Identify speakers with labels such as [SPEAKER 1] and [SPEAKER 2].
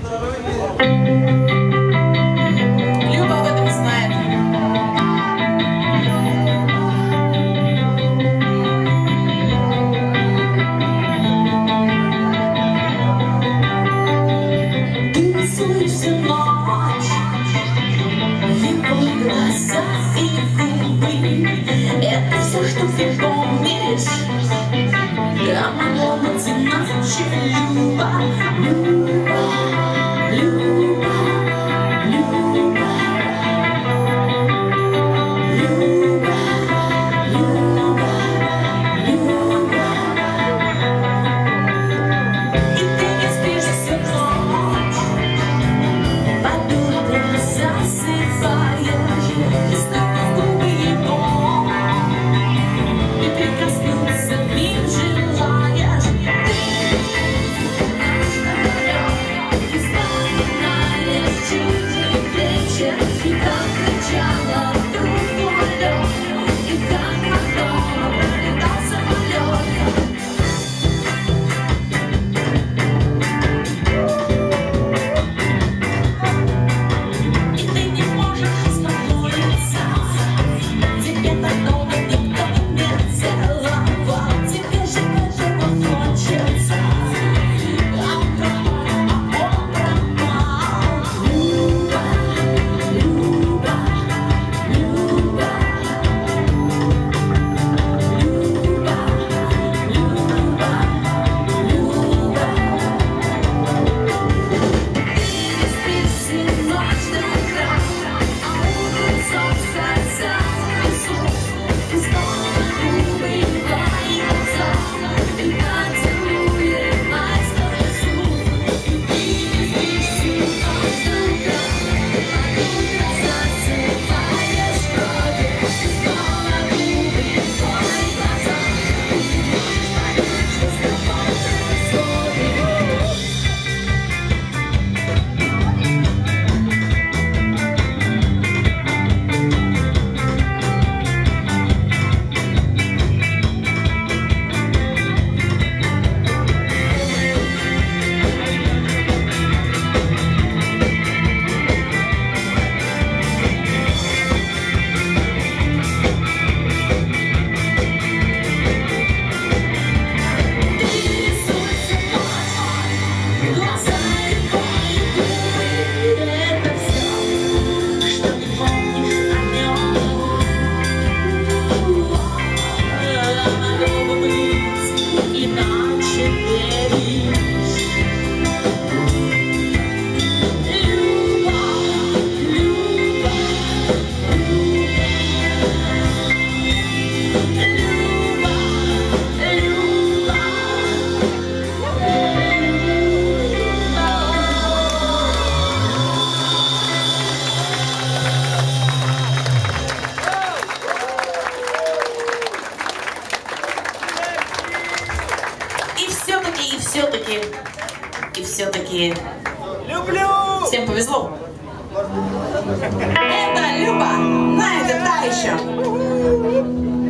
[SPEAKER 1] Люба об этом знает.
[SPEAKER 2] Ты рисуешься ночь, его глаза и губы. Это все, что ты помнишь. Я могла быть иначе, Люба, Люба, Люба, Люба, Люба, Люба, Люба. И ты не спишь всю ночь, под утром засыпаешь, и снова в губы его, и прикоснуться к ним желаешь. Ты вспоминаешь чужой вечер, и как кричала в трубку лед, и как потом пролетал самолет. И ты не можешь успокоиться, тебе так долго никто не целовал, тебе же этого хочется, а он пропал. Люба, Люба, Люба, Люба, Люба, Люба. Ты не спишь всю ночь до утра, а утром солнце занесут, и снова губы его и глаза, и поцелует майского лесу. Ты не спишь всю ночь до утра, а утром засыпаешь вроде, и снова губы его и глаза, и не можешь понять, что с тобой происходит. И все-таки
[SPEAKER 3] Люблю!
[SPEAKER 1] всем повезло. Это Люба, Надя та еще.